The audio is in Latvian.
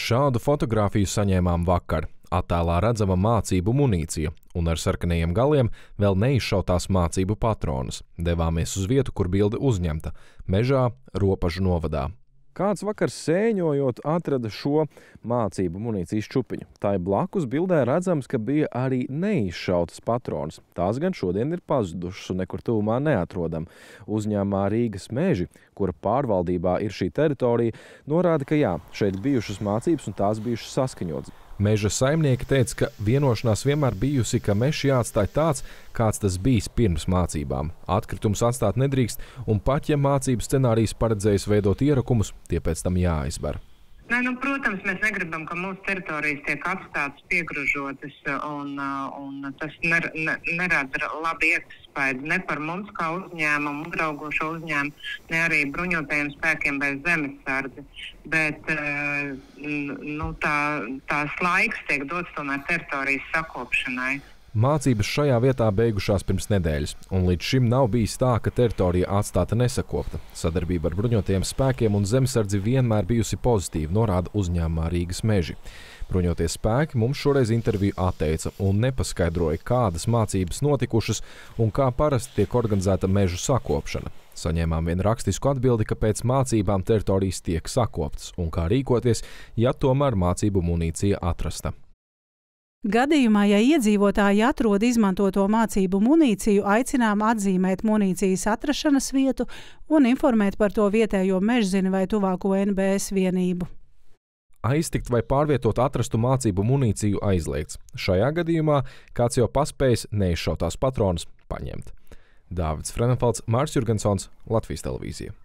Šādu fotogrāfiju saņēmām vakar. Attēlā redzama mācību munīcija, un ar sarkanajiem galiem vēl neizšautās mācību patronas. Devāmies uz vietu, kur bilde uzņemta – mežā, Ropažu novadā. Kāds vakar sēņojot atrada šo mācību munīcijas čupiņu. Tai blakus bildē redzams, ka bija arī neizšautas patronas. Tās gan šodien ir pazudušas un nekur tuvumā neatrodam. Uzņēmumā Rīgas meži, kura pārvaldībā ir šī teritorija, norāda, ka jā, šeit bijušas mācības un tās bijušas saskaņotas. Meža saimnieki teica, ka vienošanās vienmēr bijusi, ka mežs jāatstāj tāds, kāds tas bijis pirms mācībām. Atkritumus atstāt nedrīkst, un pat ja mācību scenārijs paredzējis veidot ierakumus, tie pēc tam jāizber. Protams, mēs negribam, ka mūsu teritorijas tiek atstātas piegružotas, un tas nerada labi iespēju ne par mums kā uzņēmumu, uzraugošo uzņēmumu, ne arī bruņotajiem spēkiem vai zemesardzi. Bet tās laiks tiek dots tomēr teritorijas sakopšanai. Mācības šajā vietā beigušās pirms nedēļas, un līdz šim nav bijis tā, ka teritorija atstāta nesakopta. Sadarbība ar bruņotajiem spēkiem un zemesardzi vienmēr bijusi pozitīva, norāda uzņēmumā Rīgas meži. Bruņotie spēki mums šoreiz interviju atteica un nepaskaidroja, kādas mācības notikušas un kā parasti tiek organizēta mežu sakopšana. Saņēmām vienu rakstisku atbildi, ka pēc mācībām teritorijas tiek sakoptas un kā rīkoties, ja tomēr mācību munīcija atrasta. Gadījumā, ja iedzīvotāji atrod izmantoto mācību munīciju, aicinām atzīmēt munīcijas atrašanas vietu un informēt par to vietējo mežzini vai tuvāko NBS vienību. Aiztikt vai pārvietot atrastu mācību munīciju aizliegts. Šajā gadījumā kāds jau paspējis neizšautās patronas paņemt. Dāvids Frenenfelds, Mārs Jurgensons, Latvijas televīzija.